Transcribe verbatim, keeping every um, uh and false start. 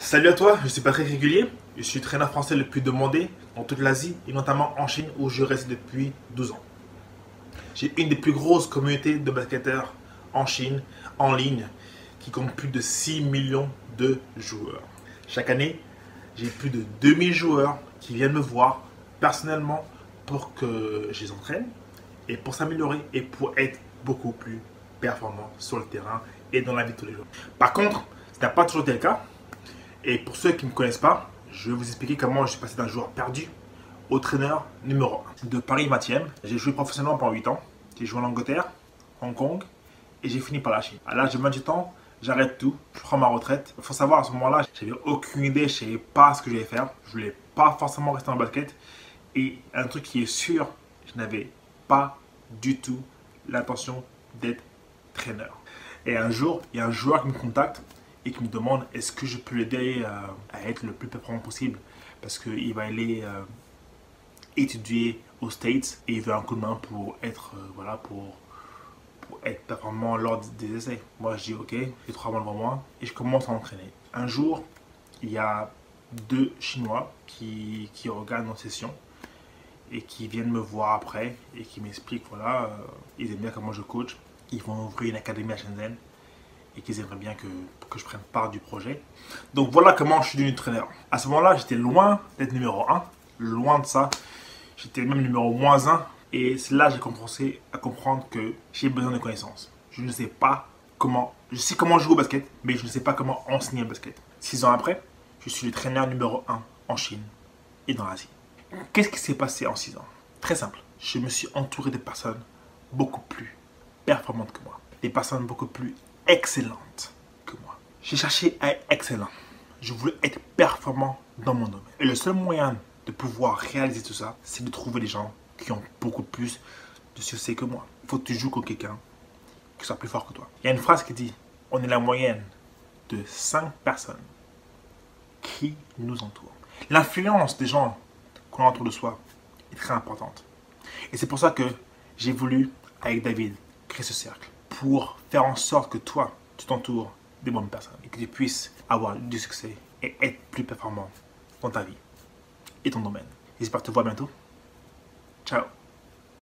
Salut à toi, je suis Patrick Régulier, je suis traîneur français le plus demandé dans toute l'Asie et notamment en Chine où je reste depuis douze ans. J'ai une des plus grosses communautés de basketteurs en Chine, en ligne, qui compte plus de six millions de joueurs. Chaque année, j'ai plus de deux mille joueurs qui viennent me voir personnellement pour que je les entraîne et pour s'améliorer et pour être beaucoup plus performants sur le terrain et dans la vie de tous les jours. Par contre, ce n'a pas toujours été le cas. Et pour ceux qui ne me connaissent pas, je vais vous expliquer comment je suis passé d'un joueur perdu au traîneur numéro un. De Paris vingtième, j'ai joué professionnellement pendant huit ans. J'ai joué en Angleterre, Hong Kong et j'ai fini par la Chine. À l'âge de vingt-huit ans, j'arrête tout, je prends ma retraite. Il faut savoir, à ce moment-là, j'avais aucune idée, je ne savais pas ce que j'allais faire. Je ne voulais pas forcément rester dans le basket. Et un truc qui est sûr, je n'avais pas du tout l'intention d'être traîneur. Et un jour, il y a un joueur qui me contacte et qui me demande est-ce que je peux l'aider euh, à être le plus performant possible parce qu'il va aller euh, étudier aux States et il veut un coup de main pour être, euh, voilà, pour, pour être performant lors des essais. Moi je dis ok, j'ai trois mois devant moi et je commence à m'entraîner. Un jour, il y a deux Chinois qui, qui regardent nos sessions et qui viennent me voir après et qui m'expliquent voilà, euh, ils aiment bien comment je coach. Ils vont ouvrir une académie à Shenzhen et qu'ils aimeraient bien que, que je prenne part du projet. Donc voilà comment je suis devenu traîneur. À ce moment-là, j'étais loin d'être numéro un, loin de ça. J'étais même numéro moins un. Et c'est là que j'ai commencé à comprendre que j'ai besoin de connaissances. Je ne sais pas comment, je sais comment jouer au basket, mais je ne sais pas comment enseigner le basket. Six ans après, je suis le traîneur numéro un en Chine et dans l'Asie. Qu'est-ce qui s'est passé en six ans? Très simple. Je me suis entouré de personnes beaucoup plus performantes que moi. Des personnes beaucoup plus excellente que moi. J'ai cherché à être excellent. Je voulais être performant dans mon domaine. Et le seul moyen de pouvoir réaliser tout ça, c'est de trouver des gens qui ont beaucoup plus de succès que moi. Il faut que tu joues contre quelqu'un qui soit plus fort que toi. Il y a une phrase qui dit « On est la moyenne de cinq personnes qui nous entourent ». L'influence des gens qu'on a autour de soi est très importante. Et c'est pour ça que j'ai voulu, avec David, créer ce cercle. Pour faire en sorte que toi, tu t'entoures des bonnes personnes et que tu puisses avoir du succès et être plus performant dans ta vie et ton domaine. J'espère te voir bientôt. Ciao.